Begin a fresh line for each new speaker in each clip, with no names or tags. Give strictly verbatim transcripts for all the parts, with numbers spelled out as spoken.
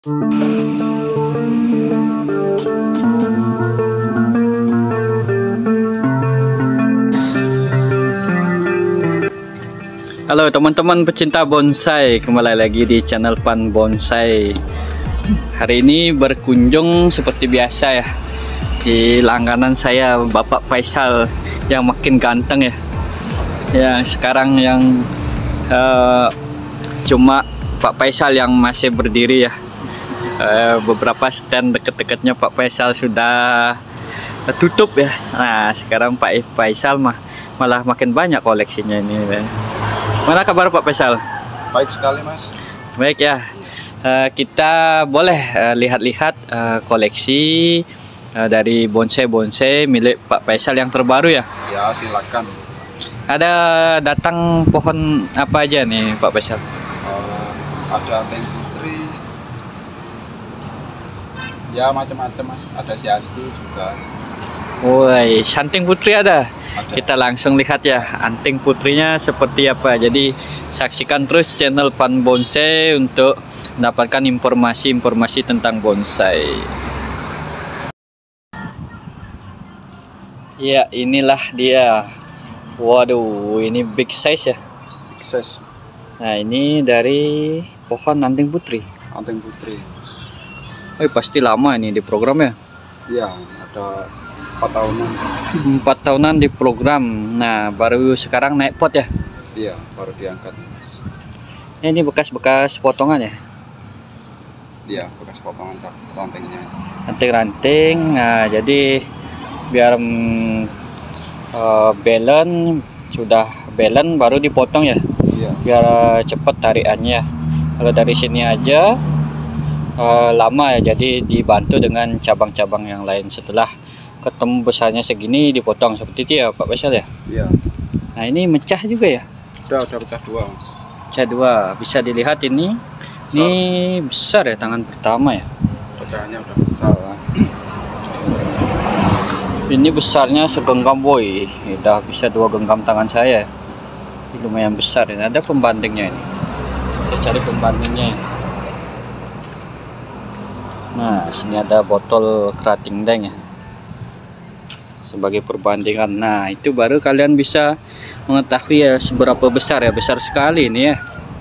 Halo teman-teman pecinta bonsai, kembali lagi di channel Pan Bonsai. Hari ini berkunjung seperti biasa ya, di langganan saya Bapak Faisal yang makin ganteng ya. Ya sekarang yang uh, cuma Pak Faisal yang masih berdiri ya. Uh, beberapa stand deket-deketnya Pak Faisal sudah tutup ya. Nah sekarang Pak Faisal mah malah makin banyak koleksinya ini ya. Mana kabar Pak Faisal?
Baik sekali Mas.
Baik ya, uh, kita boleh lihat-lihat uh, uh, koleksi uh, dari bonsai-bonsai milik Pak Faisal yang terbaru ya?
Ya silakan.
Ada datang pohon apa aja nih Pak Faisal?
Uh, ada Teng Putri. Ya macam-macam Mas. Ada Sianci juga.
Woi, Shanting Putri ada?
Ada.
Kita langsung lihat ya anting putrinya seperti apa. Jadi saksikan terus channel Pan Bonsai untuk mendapatkan informasi-informasi tentang bonsai. Ya inilah dia. Waduh, ini big size ya.
Big size.
Nah ini dari pohon anting putri.
Anting Putri.
Oh pasti lama ini di program ya.
Iya ada empat tahunan.
Empat tahunan di program. Nah baru sekarang naik pot ya.
Iya baru diangkat.
Ya, ini bekas-bekas potongan ya.
Iya bekas potongan rantingnya.
Ranting-ranting. Nah jadi biar mm, uh, belen sudah belen baru dipotong ya.
Iya.
Biar uh, cepat tarikannya. Kalau dari sini aja uh, lama ya. Jadi dibantu dengan cabang-cabang yang lain. Setelah ketemu besarnya segini dipotong seperti itu ya Pak Faisal ya.
Iya.
Nah ini mecah juga ya.
Udah udah pecah dua Mas.
Pecah dua. Bisa dilihat ini. Besar. Ini besar ya tangan pertama ya.
Pecahannya udah besar.
Ini besarnya segenggam boy. Udah bisa dua genggam tangan saya. Ini lumayan besar. Ini ada pembandingnya ini. Kita cari pembandingnya. Nah sini ada botol kerating deng ya, sebagai perbandingan. Nah itu baru kalian bisa mengetahui ya seberapa besar ya. Besar sekali ini ya.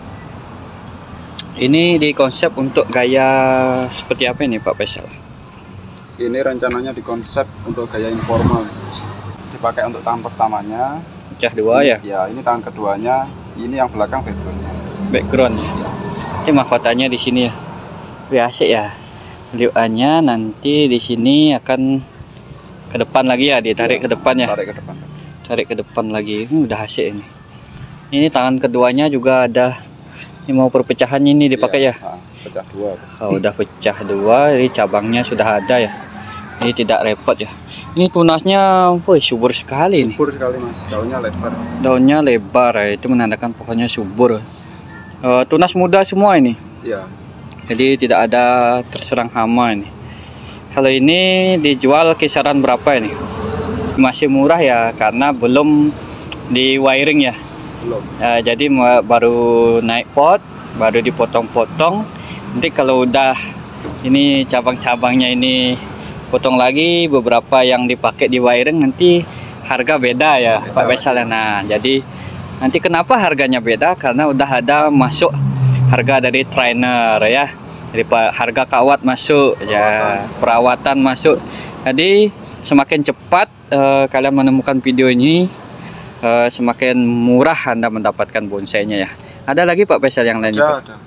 Ini di konsep untuk gaya seperti apa ini Pak Faisal?
Ini rencananya dikonsep untuk gaya informal. Dipakai untuk tahun pertamanya.
Pecah dua ya?
Ya ini tahun keduanya. Ini yang belakang backgroundnya.
Background ya. Ini mahkotanya di sini ya. Biasa ya. Liuannya nanti di sini akan ke depan lagi ya, ditarik ya, ke depan ya.
Tarik ke depan.
Tarik ke depan lagi. Ini udah hasil ini. Ini tangan keduanya juga ada. Ini mau perpecahan ini dipakai ya.
ya? Pecah dua.
Oh, udah pecah dua. Jadi cabangnya sudah ada ya. Ini tidak repot ya. Ini tunasnya, woi subur sekali ini.
Subur sekali Mas. Daunnya lebar.
Daunnya lebar ya. Itu menandakan pohonnya subur. Uh, tunas muda semua ini.
Iya.
Jadi tidak ada terserang hama ini. Kalau ini dijual kisaran berapa ini? Masih murah ya karena belum di wiring ya.
Belum.
Ya, jadi baru naik pot, baru dipotong-potong. Nanti kalau udah ini cabang-cabangnya ini potong lagi, beberapa yang dipakai di wiring nanti harga beda ya beda, Pak Faisal. Nah, jadi nanti kenapa harganya beda? Karena udah ada masuk harga dari trainer ya. Jadi harga kawat masuk ya, perawatan masuk. Jadi semakin cepat uh, kalian menemukan video ini, uh, semakin murah Anda mendapatkan bonsainya ya. Ada lagi Pak Faisal yang lain juga?
Ada.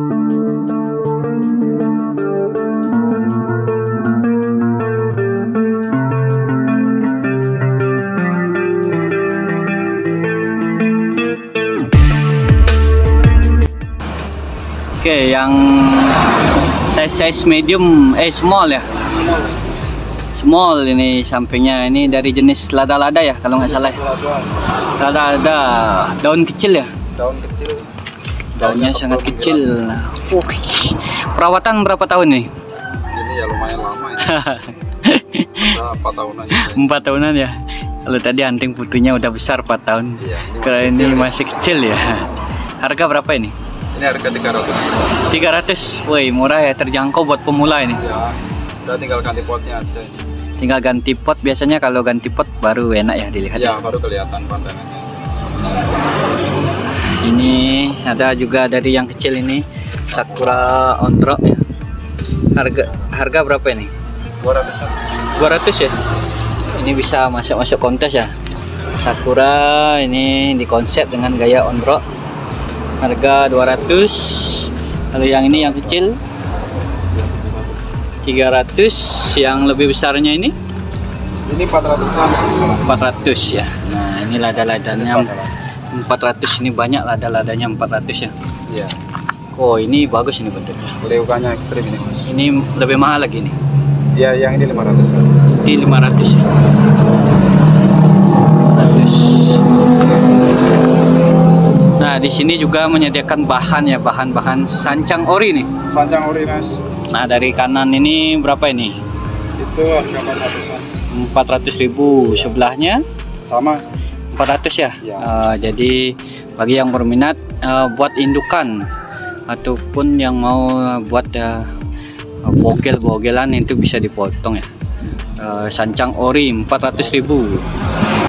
Oke, yang size medium, eh small ya. Small ini sampingnya, ini dari jenis lada-lada ya kalau nggak salah. Lada-lada, daun kecil ya.
Daun kecil.
Daunnya sangat kecil. Uh, perawatan berapa tahun nih?
Ini ya lumayan lama ya. empat tahunan ya.
Empat tahunan ya. Kalau tadi anting putihnya udah besar empat tahun.
Iya,
Kalau ini masih kecil ya. Harga berapa ini?
Ini harga tiga ratus.
tiga ratus. Woi, murah ya, terjangkau buat pemula ini.
Ya, udah tinggal ganti potnya aja ini.
Tinggal ganti pot, biasanya kalau ganti pot baru enak ya dilihat.
Ya,
Ya.
baru kelihatan pandangannya.
Ini ada juga dari yang kecil ini, Sakura Ondro ya. Harga harga berapa ini?
dua ratusan.
dua ratus ya. Ini bisa masuk-masuk kontes ya. Sakura ini dikonsep dengan gaya Ondro. Harga dua ratus. Kalau yang ini yang kecil tiga ratus, yang lebih besarnya ini
Ini empat ratusan.
empat ratus ya. Nah, ini lada-ladanya empat ratus, ini banyak lada-ladanya empat ratus ya.
Iya.
Oh, ini bagus ini bentuknya.
Leukannya ekstrim ini, Mas.
Ini lebih mahal lagi nih.
Ya, yang ini lima ratus.
Ini lima ratus ya. lima ratus. Nah, di sini juga menyediakan bahan ya, bahan-bahan sancang ori nih.
Sancang ori, Mas.
Nah, dari kanan ini berapa ini?
Itu harga empat ratusan.
empat ratus ribu. Sebelahnya
Sama.
empat ratus ya.
Ya.
Eh, jadi bagi yang berminat eh, buat indukan ataupun yang mau buat eh, bogel-bogelan itu bisa dipotong ya. Eh, sancang ori empat ratus ribu.